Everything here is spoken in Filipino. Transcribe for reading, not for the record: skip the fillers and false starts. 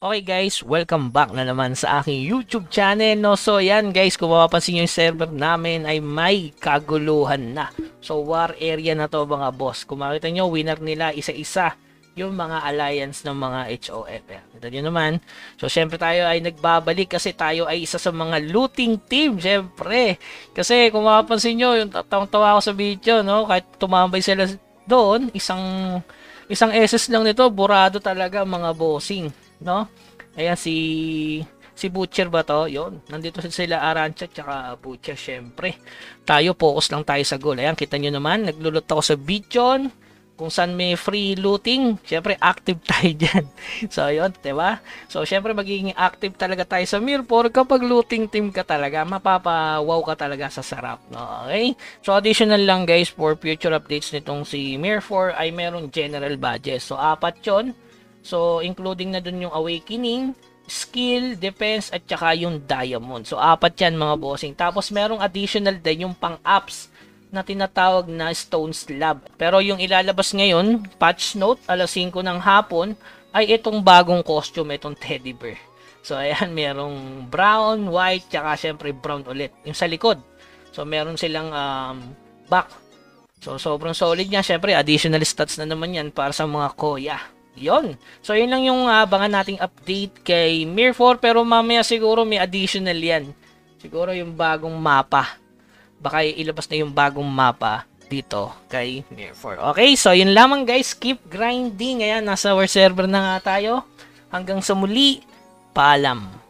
Okay guys, welcome back na naman sa aking YouTube channel, no? So yan guys, kung mapapansin nyo yung server namin ay may kaguluhan na. So war area na to mga boss. Kung makita nyo, winner nila isa-isa yung mga alliance ng mga HOF. Kita nyo naman. So syempre tayo ay nagbabalik kasi tayo ay isa sa mga looting team, syempre. Kasi kung mapapansin nyo, yung tawang-tawa ko sa video, no? Kahit tumambay sila doon, isang SS lang nito, burado talaga mga bossing, no? Ayan si Butcher ba to? Yon. Nandito sila Arancha tsaka Butcher syempre. Tayo focus lang tayo sa goal. Ayan, kita nyo naman, naglulot ako sa Bichon. Kung saan may free looting, syempre active tayo diyan. So yon, 'di ba? So syempre magiging active talaga tayo sa Mirror kapag looting team ka talaga, mapapa-wow ka talaga sa sarap, no? Okay? So additional lang guys for future updates nitong si Mirror ay meron general badges. So apat 'yon. So including na dun yung awakening, skill, defense at saka yung diamond. So apat 'yan mga bossing. Tapos merong additional din yung pang-ups na tinatawag na stone slab. Pero yung ilalabas ngayon, patch note, alas 5 ng hapon, ay itong bagong costume, itong teddy bear. So ayan, merong brown, white, tsaka syempre brown ulit. Yung sa likod. So meron silang back. So sobrang solid niya. Syempre additional stats na naman yan para sa mga koya. Yon. So yun lang yung abangan nating update kay Mirror, pero mamaya siguro may additional yan. Siguro yung bagong mapa. Baka ilabas na yung bagong mapa dito kay Mirror. Okay, so yun lamang guys. Keep grinding. Ayan, nasa our server na nga tayo. Hanggang sa muli, paalam.